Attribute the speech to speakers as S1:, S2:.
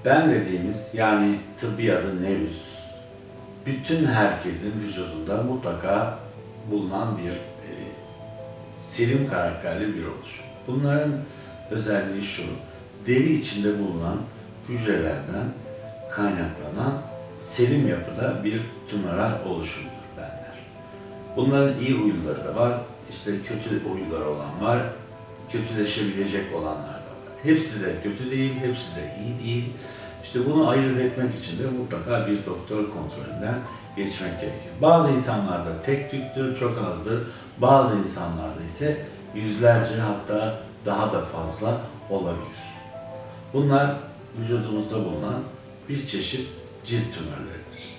S1: Ben dediğimiz, yani tıbbi adı nevüs, bütün herkesin vücudunda mutlaka bulunan bir serum karakterli bir oluşum. Bunların özelliği şu: deri içinde bulunan hücrelerden kaynaklanan serum yapıda bir tümöral oluşumdur benler. Bunların iyi huyları da var, işte kötü huyları olan var, kötüleşebilecek olanlar da var. Hepsi de kötü değil, hepsi de iyi değil. İşte bunu ayırt etmek için de mutlaka bir doktor kontrolünden geçmek gerekir. Bazı insanlarda tek tüktür, çok azdır. Bazı insanlarda ise yüzlerce, hatta daha da fazla olabilir. Bunlar vücudumuzda bulunan bir çeşit cilt tümörleridir.